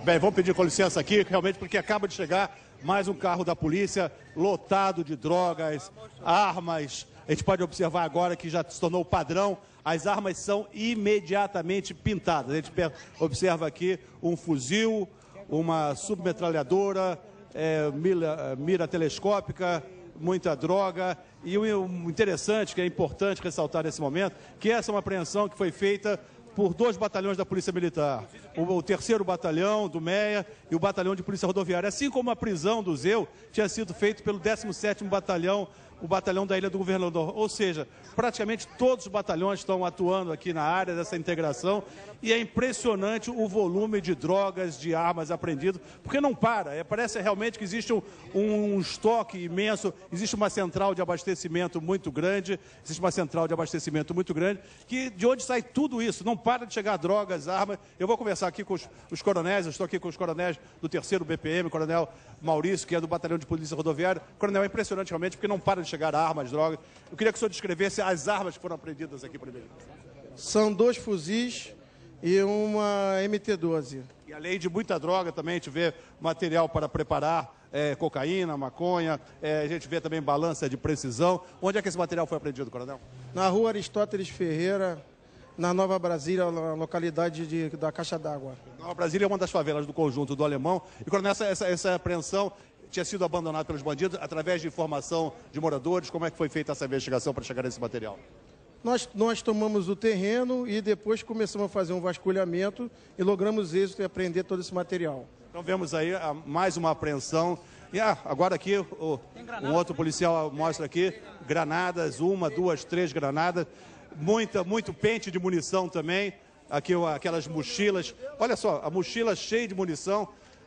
Bem, vamos pedir com licença aqui, realmente, porque acaba de chegar mais um carro da polícia lotado de drogas, armas. A gente pode observar agora que já se tornou padrão, as armas são imediatamente pintadas. A gente observa aqui um fuzil, uma submetralhadora, mira telescópica, muita droga. E o interessante, que é importante ressaltar nesse momento, que essa é uma apreensão que foi feita por 2 batalhões da Polícia Militar, o 3º Batalhão do MEA e o Batalhão de Polícia Rodoviária, assim como a prisão do Zeu tinha sido feita pelo 17º Batalhão, o Batalhão da Ilha do Governador. Ou seja, praticamente todos os batalhões estão atuando aqui na área dessa integração e é impressionante o volume de drogas, de armas apreendidas, porque não para. Parece realmente que existe um estoque imenso, existe uma central de abastecimento muito grande, que de onde sai tudo isso? Não para de chegar drogas, armas. Eu vou conversar aqui com os coronéis, eu estou aqui com os coronéis do 3º BPM, o coronel Maurício, que é do Batalhão de Polícia Rodoviária. Coronel, é impressionante realmente, porque não para de chegar armas, drogas. Eu queria que o senhor descrevesse as armas que foram apreendidas aqui primeiro. São 2 fuzis e uma MT-12. E além de muita droga também, a gente vê material para preparar cocaína, maconha, a gente vê também balança de precisão. Onde é que esse material foi apreendido, coronel? Na rua Aristóteles Ferreira, na Nova Brasília, na localidade da Caixa d'Água. Nova Brasília é uma das favelas do conjunto do Alemão. E, coronel, essa apreensão tinha sido abandonada pelos bandidos através de informação de moradores. Como é que foi feita essa investigação para chegar nesse material? Nós tomamos o terreno e depois começamos a fazer um vasculhamento e logramos êxito em apreender todo esse material. Então vemos aí mais uma apreensão. E agora aqui, um outro policial mostra aqui, granadas, 1, 2, 3 granadas, muito pente de munição também, aqui aquelas mochilas. Olha só, a mochila cheia de munição.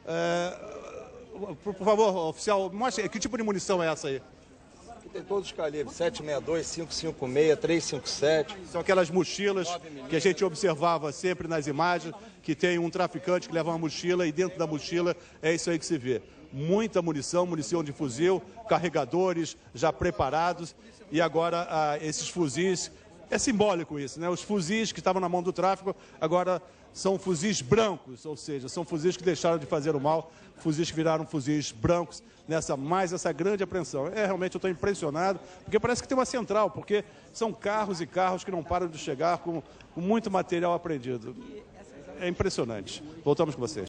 Por favor, oficial, mostre que tipo de munição é essa aí? Aqui tem todos os calibres, 7,62, 5,56, 3,57. São aquelas mochilas que a gente observava sempre nas imagens, que tem um traficante que leva uma mochila e dentro da mochila é isso aí que se vê. Muita munição de fuzil, carregadores já preparados e agora esses fuzis, é simbólico isso, né? Os fuzis que estavam na mão do tráfico agora são fuzis brancos, ou seja, são fuzis que deixaram de fazer o mal, fuzis que viraram fuzis brancos essa grande apreensão. Realmente eu estou impressionado, porque parece que tem uma central, porque são carros e carros que não param de chegar com muito material apreendido. É impressionante. Voltamos com vocês.